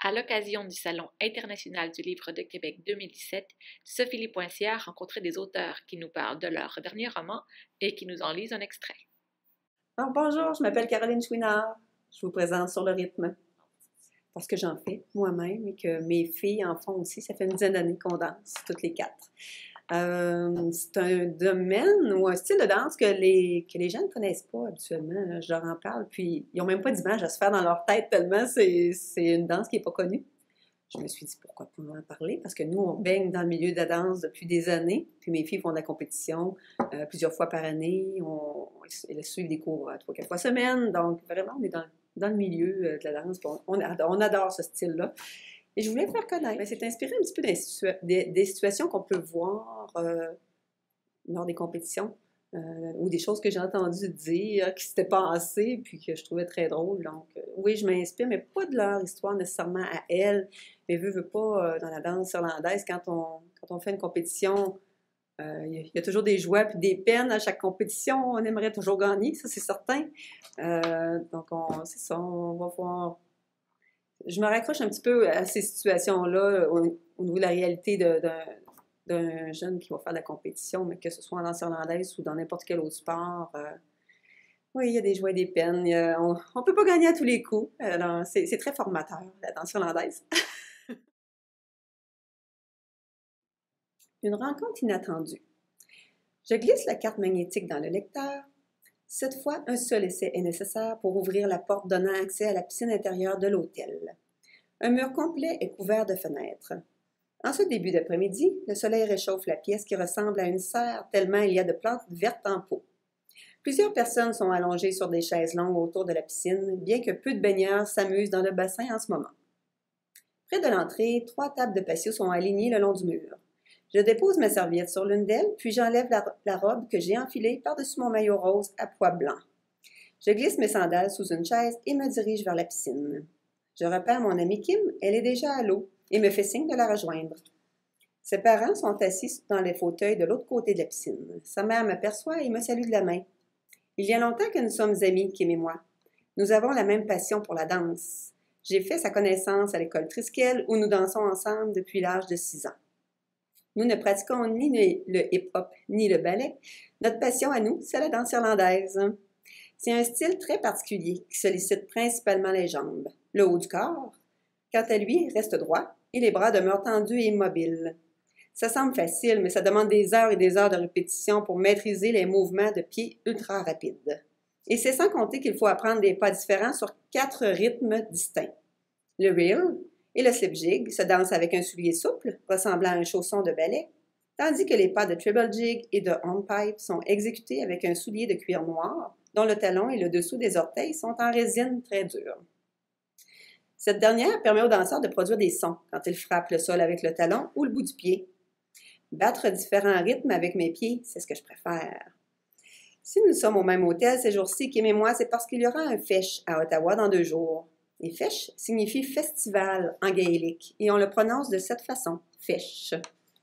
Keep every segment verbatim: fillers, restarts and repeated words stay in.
À l'occasion du Salon international du livre de Québec deux mille dix-sept, Sophie Poincier a rencontré des auteurs qui nous parlent de leur dernier roman et qui nous en lisent un extrait. Alors, bonjour, je m'appelle Caroline Chouinard. Je vous présente Sur le rythme. Parce que j'en fais moi-même et que mes filles en font aussi. Ça fait une dizaine d'années qu'on danse, toutes les quatre. Euh, c'est un domaine ou un style de danse que les, que les gens ne connaissent pas habituellement. Je leur en parle, puis ils n'ont même pas d'image à se faire dans leur tête tellement c'est, c'est une danse qui n'est pas connue. Je me suis dit, pourquoi pas en parler? Parce que nous, on baigne dans le milieu de la danse depuis des années. Puis mes filles font de la compétition euh, plusieurs fois par année. On, elles suivent des cours euh, trois, quatre fois semaine. Donc, vraiment, on est dans, dans le milieu euh, de la danse. On, on, adore, on adore ce style-là. Et je voulais faire connaître. Mais c'est inspiré un petit peu des, situa des, des situations qu'on peut voir euh, lors des compétitions. Euh, ou des choses que j'ai entendu dire, qui s'étaient passées, puis que je trouvais très drôles. Donc, euh, oui, je m'inspire, mais pas de leur histoire nécessairement à elles. Mais veux, veux pas, euh, dans la danse irlandaise, quand on, quand on fait une compétition, euh, il y a toujours des joies puis des peines à chaque compétition. On aimerait toujours gagner, ça c'est certain. Euh, donc, c'est ça, on va voir. Je me raccroche un petit peu à ces situations-là au, au niveau de la réalité de, de d'un jeune qui va faire de la compétition, mais que ce soit en danse irlandaise ou dans n'importe quel autre sport. Euh, oui, il y a des joies et des peines. A, on ne peut pas gagner à tous les coups. Euh, c'est, c'est très formateur, la danse irlandaise. Une rencontre inattendue. Je glisse la carte magnétique dans le lecteur. Cette fois, un seul essai est nécessaire pour ouvrir la porte donnant accès à la piscine intérieure de l'hôtel. Un mur complet est couvert de fenêtres. En ce début d'après-midi, le soleil réchauffe la pièce qui ressemble à une serre tellement il y a de plantes vertes en pot. Plusieurs personnes sont allongées sur des chaises longues autour de la piscine, bien que peu de baigneurs s'amusent dans le bassin en ce moment. Près de l'entrée, trois tables de patio sont alignées le long du mur. Je dépose ma serviette sur l'une d'elles, puis j'enlève la, la robe que j'ai enfilée par-dessus mon maillot rose à pois blancs. Je glisse mes sandales sous une chaise et me dirige vers la piscine. Je repère mon amie Kim, elle est déjà à l'eau, et me fait signe de la rejoindre. Ses parents sont assis dans les fauteuils de l'autre côté de la piscine. Sa mère m'aperçoit et me salue de la main. Il y a longtemps que nous sommes amis, Kim et moi. Nous avons la même passion pour la danse. J'ai fait sa connaissance à l'école Triskel où nous dansons ensemble depuis l'âge de six ans. Nous ne pratiquons ni le hip-hop ni le ballet. Notre passion à nous, c'est la danse irlandaise. C'est un style très particulier qui sollicite principalement les jambes. Le haut du corps, quant à lui, reste droit et les bras demeurent tendus et immobiles. Ça semble facile, mais ça demande des heures et des heures de répétition pour maîtriser les mouvements de pied ultra rapides. Et c'est sans compter qu'il faut apprendre des pas différents sur quatre rythmes distincts. Le reel et le slip jig se dansent avec un soulier souple, ressemblant à un chausson de ballet, tandis que les pas de triple jig et de hornpipe sont exécutés avec un soulier de cuir noir, dont le talon et le dessous des orteils sont en résine très dure. Cette dernière permet aux danseurs de produire des sons quand ils frappent le sol avec le talon ou le bout du pied. Battre différents rythmes avec mes pieds, c'est ce que je préfère. Si nous sommes au même hôtel ces jours-ci, Kim et moi, c'est parce qu'il y aura un fesh à Ottawa dans deux jours. Et fesh signifie festival en gaélique et on le prononce de cette façon, fesh.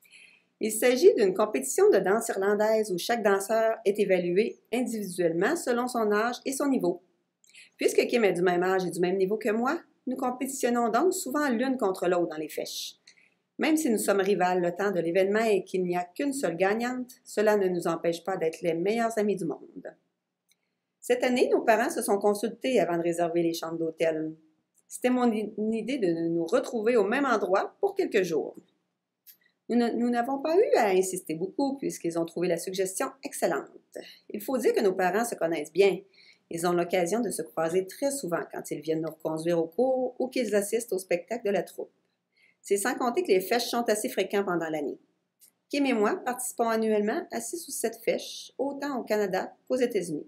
Il s'agit d'une compétition de danse irlandaise où chaque danseur est évalué individuellement selon son âge et son niveau. Puisque Kim est du même âge et du même niveau que moi, nous compétitionnons donc souvent l'une contre l'autre dans les fèches. Même si nous sommes rivales le temps de l'événement et qu'il n'y a qu'une seule gagnante, cela ne nous empêche pas d'être les meilleurs amis du monde. Cette année, nos parents se sont consultés avant de réserver les chambres d'hôtel. C'était mon idée de nous retrouver au même endroit pour quelques jours. Nous n'avons pas eu à insister beaucoup puisqu'ils ont trouvé la suggestion excellente. Il faut dire que nos parents se connaissent bien. Ils ont l'occasion de se croiser très souvent quand ils viennent nous reconduire au cours ou qu'ils assistent au spectacle de la troupe. C'est sans compter que les fèches sont assez fréquents pendant l'année. Kim et moi participons annuellement à six ou sept fèches, autant au Canada qu'aux États-Unis.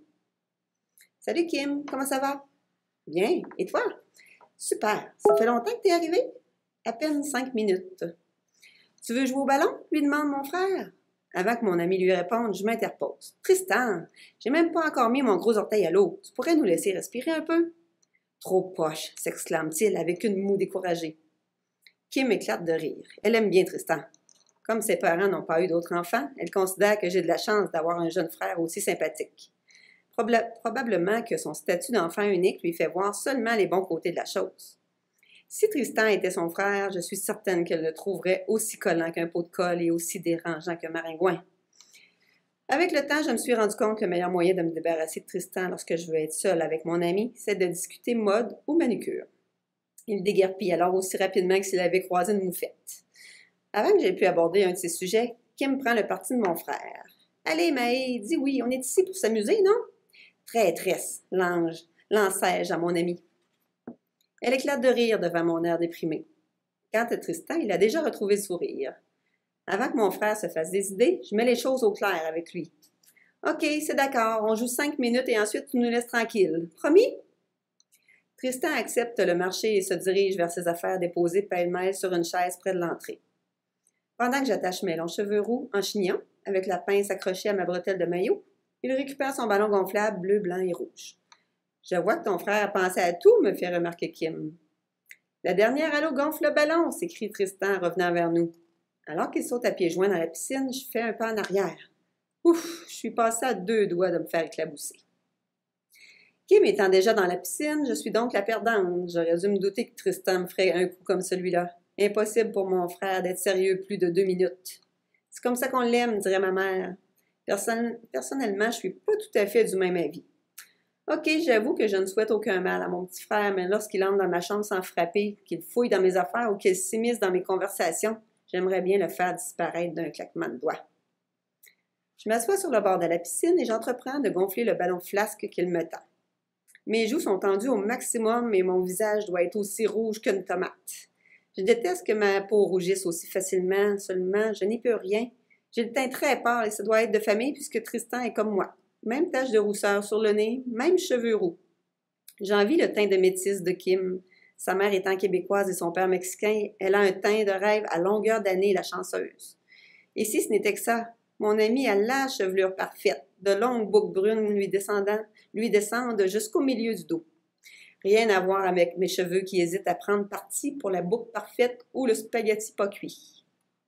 Salut Kim, comment ça va? Bien, et toi? Super, ça fait longtemps que tu es arrivé? À peine cinq minutes. Tu veux jouer au ballon? Lui demande mon frère. Avant que mon ami lui réponde, je m'interpose. Tristan, j'ai même pas encore mis mon gros orteil à l'eau. Tu pourrais nous laisser respirer un peu? Trop poche, s'exclame-t-il avec une moue découragée. Kim éclate de rire. Elle aime bien Tristan. Comme ses parents n'ont pas eu d'autres enfants, elle considère que j'ai de la chance d'avoir un jeune frère aussi sympathique. Proba- probablement que son statut d'enfant unique lui fait voir seulement les bons côtés de la chose. Si Tristan était son frère, je suis certaine qu'elle le trouverait aussi collant qu'un pot de colle et aussi dérangeant qu'un maringouin. Avec le temps, je me suis rendu compte que le meilleur moyen de me débarrasser de Tristan lorsque je veux être seule avec mon ami, c'est de discuter mode ou manucure. Il déguerpit alors aussi rapidement que s'il avait croisé une moufette. Avant que j'aie pu aborder un de ces sujets, Kim prend le parti de mon frère. « Allez, Maë, dis oui, on est ici pour s'amuser, non? »« Traîtresse, l'ange, l'ensage à mon ami. » Elle éclate de rire devant mon air déprimé. Quant à Tristan, il a déjà retrouvé le sourire. Avant que mon frère se fasse des idées, je mets les choses au clair avec lui. « OK, c'est d'accord, on joue cinq minutes et ensuite tu nous laisses tranquilles. Promis? » Tristan accepte le marché et se dirige vers ses affaires déposées pêle-mêle sur une chaise près de l'entrée. Pendant que j'attache mes longs cheveux roux en chignon, avec la pince accrochée à ma bretelle de maillot, il récupère son ballon gonflable bleu, blanc et rouge. « Je vois que ton frère a pensé à tout, » me fait remarquer Kim. « La dernière à l'eau gonfle le ballon » s'écrie Tristan, revenant vers nous. Alors qu'il saute à pieds joints dans la piscine, je fais un pas en arrière. Ouf, je suis passée à deux doigts de me faire éclabousser. Kim étant déjà dans la piscine, je suis donc la perdante. J'aurais dû me douter que Tristan me ferait un coup comme celui-là. Impossible pour mon frère d'être sérieux plus de deux minutes. C'est comme ça qu'on l'aime, dirait ma mère. Person- personnellement, je suis pas tout à fait du même avis. OK, j'avoue que je ne souhaite aucun mal à mon petit frère, mais lorsqu'il entre dans ma chambre sans frapper, qu'il fouille dans mes affaires ou qu'il s'immisce dans mes conversations, j'aimerais bien le faire disparaître d'un claquement de doigts. Je m'assois sur le bord de la piscine et j'entreprends de gonfler le ballon flasque qu'il me tend. Mes joues sont tendues au maximum et mon visage doit être aussi rouge qu'une tomate. Je déteste que ma peau rougisse aussi facilement, seulement je n'y peux rien. J'ai le teint très pâle et ça doit être de famille puisque Tristan est comme moi. Même tache de rousseur sur le nez, même cheveux roux. J'envie le teint de métisse de Kim. Sa mère étant québécoise et son père mexicain, elle a un teint de rêve à longueur d'année, la chanceuse. Et si ce n'était que ça, mon amie a la chevelure parfaite, de longues boucles brunes lui descendant, lui descendent jusqu'au milieu du dos. Rien à voir avec mes cheveux qui hésitent à prendre parti pour la boucle parfaite ou le spaghetti pas cuit.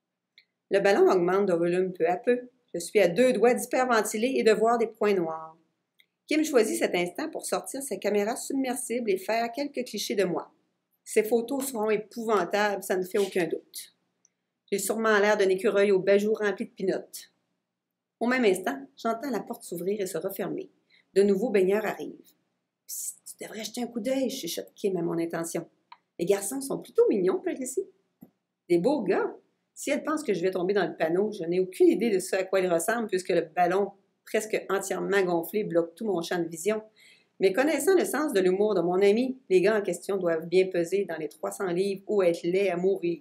Le ballon augmente de volume peu à peu. Je suis à deux doigts d'hyperventiler et de voir des points noirs. Kim choisit cet instant pour sortir sa caméra submersible et faire quelques clichés de moi. Ces photos seront épouvantables, ça ne fait aucun doute. J'ai sûrement l'air d'un écureuil au bajou rempli de pinottes. Au même instant, j'entends la porte s'ouvrir et se refermer. De nouveaux baigneurs arrivent. « Psst, tu devrais jeter un coup d'œil, » chuchote Kim à mon intention. « Les garçons sont plutôt mignons par ici. »« Des beaux gars. Si elle pense que je vais tomber dans le panneau, je n'ai aucune idée de ce à quoi ils ressemblent puisque le ballon, presque entièrement gonflé, bloque tout mon champ de vision. Mais connaissant le sens de l'humour de mon ami, les gars en question doivent bien peser dans les trois cents livres ou être laids à mourir.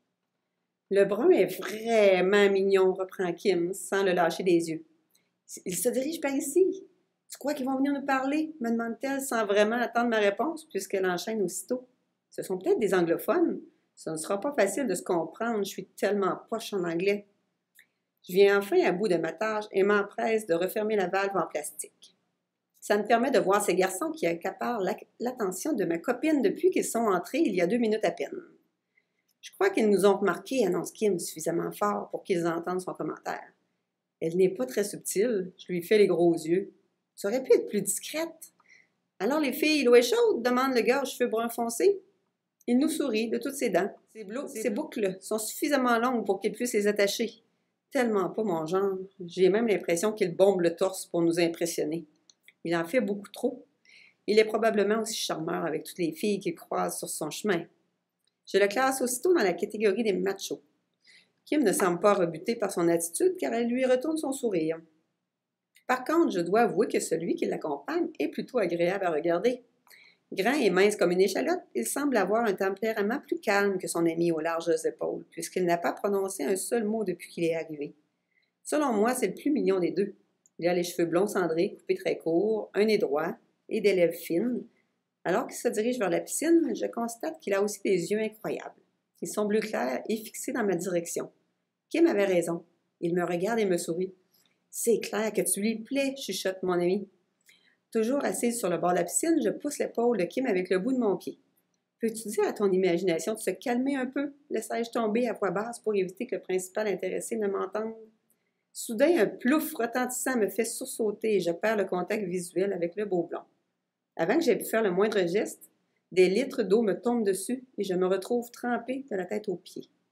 « Le brun est vraiment mignon, » reprend Kim, sans le lâcher des yeux. « Il se dirige par ici. Tu crois qu'ils vont venir nous parler? » me demande-t-elle sans vraiment attendre ma réponse puisqu'elle enchaîne aussitôt. « Ce sont peut-être des anglophones. Ce ne sera pas facile de se comprendre, je suis tellement poche en anglais. » Je viens enfin à bout de ma tâche et m'empresse de refermer la valve en plastique. Ça me permet de voir ces garçons qui accaparent l'attention de ma copine depuis qu'ils sont entrés il y a deux minutes à peine. Je crois qu'ils nous ont remarqué, annonce Kim suffisamment fort pour qu'ils entendent son commentaire. Elle n'est pas très subtile, je lui fais les gros yeux. Tu aurais pu être plus discrète. Alors les filles, l'eau est chaude, demande le gars aux cheveux bruns foncés. Il nous sourit de toutes ses dents. Ses, blou- ses boucles sont suffisamment longues pour qu'il puisse les attacher. Tellement pas mon genre. J'ai même l'impression qu'il bombe le torse pour nous impressionner. Il en fait beaucoup trop. Il est probablement aussi charmeur avec toutes les filles qu'il croise sur son chemin. Je le classe aussitôt dans la catégorie des machos. Kim ne semble pas rebutée par son attitude car elle lui retourne son sourire. Par contre, je dois avouer que celui qui l'accompagne est plutôt agréable à regarder. Grand et mince comme une échalote, il semble avoir un tempérament plus calme que son ami aux larges épaules, puisqu'il n'a pas prononcé un seul mot depuis qu'il est arrivé. Selon moi, c'est le plus mignon des deux. Il a les cheveux blonds cendrés, coupés très courts, un nez droit et des lèvres fines. Alors qu'il se dirige vers la piscine, je constate qu'il a aussi des yeux incroyables. Ils sont bleu clair et fixés dans ma direction. Kim avait raison. Il me regarde et me sourit. « C'est clair que tu lui plais, » chuchote mon ami. Toujours assise sur le bord de la piscine, je pousse l'épaule de Kim avec le bout de mon pied. « Peux-tu dire à ton imagination de se calmer un peu? » laissai-je tomber à voix basse pour éviter que le principal intéressé ne m'entende. Soudain, un plouf retentissant me fait sursauter et je perds le contact visuel avec le beau blond. Avant que j'aie pu faire le moindre geste, Des litres d'eau me tombent dessus et je me retrouve trempée de la tête aux pieds.